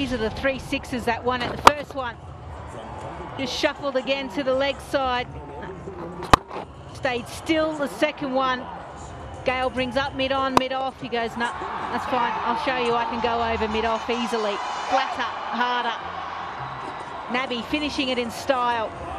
These are the 3 sixes that won it. The first one just shuffled again to the leg side. Stayed still. The second one, Gale brings up mid-on, mid-off. He goes, no, that's fine. I'll show you I can go over mid-off easily. Flatter, harder. Nabi finishing it in style.